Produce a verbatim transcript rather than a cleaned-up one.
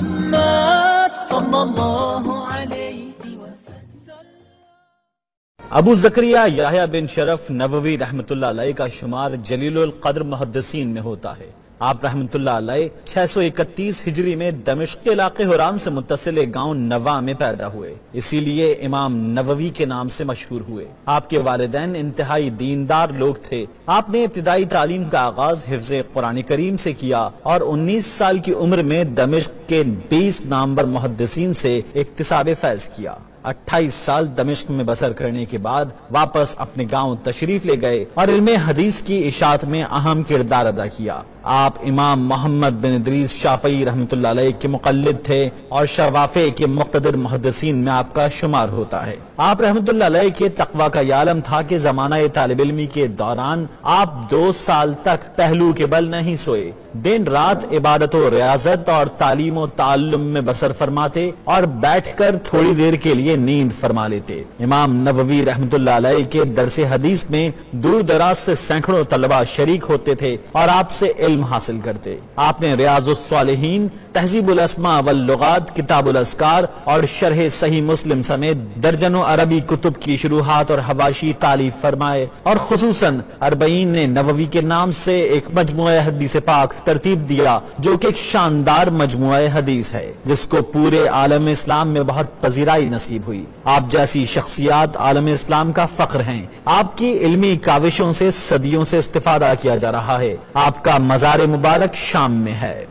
محمد صلی اللہ علیہ وسلم۔ ابو زکریا یحییٰ بن شرف نووی رحمۃ اللہ علیہ کا شمار جلیل القدر محدثین میں ہوتا ہے۔ آپ رحمۃ اللہ علیہ چھ سو اکتیس ہجری میں دمشق کے علاقے حران سے متصل ایک گاؤں نوا میں پیدا ہوئے، اسی لیے امام نووی کے نام سے مشہور ہوئے۔ آپ کے والدین انتہائی دیندار لوگ تھے۔ آپ نے ابتدائی تعلیم کا آغاز حفظ قرآن کریم سے کیا اور انیس سال کی عمر میں دمشق کے بیس نامور محدثین سے اکتساب فیض کیا۔ اٹھائیس سال دمشق میں بسر کرنے کے بعد واپس اپنے گاؤں تشریف لے گئے اور علم حدیث کی اشاعت میں اہم کردار ادا کیا۔ آپ امام محمد بن ادریس شافعی رحمۃ اللہ علیہ کے مقلد تھے اور شوافع کے مقتدر محدثین میں آپ کا شمار ہوتا ہے۔ آپ رحمۃ اللہ علیہ کے تقوی کا یہ عالم تھا کہ زمانہ طالب علمی کے دوران آپ دو سال تک پہلو کے بل نہیں سوئے، دن رات عبادت و ریاضت اور تعلیم و تعلم میں بسر فرماتے اور بیٹھ کر تھوڑی دیر کے لیے نیند فرما لیتے۔ امام نووی رحمۃ اللہ علیہ کے درس حدیث میں دور دراز سے سینکڑوں طلبہ شریک ہوتے تھے اور آپ سے علم حاصل کرتے۔ آپ نے ریاض الصالحین، تہذیب الاسماء واللغات، کتاب الاذکار اور شرح صحیح مسلم سمیت درجنوں عربی کتب کی شروحات اور حواشی تالیف فرمائے اور خصوصاً اربعین نے نووی کے نام سے ایک مجموعہ حدیث پاک ترتیب دیا جو کہ ایک شاندار مجموعہ حدیث ہے جس کو پورے عالم اسلام میں بہت پذیرائی نصیب ہوئی۔ آپ جیسی شخصیات عالم اسلام کا فخر ہیں۔ آپ کی علمی کاوشوں سے صدیوں سے استفادہ کیا جا رہا ہے۔ آپ کا مزار مبارک شام میں ہے۔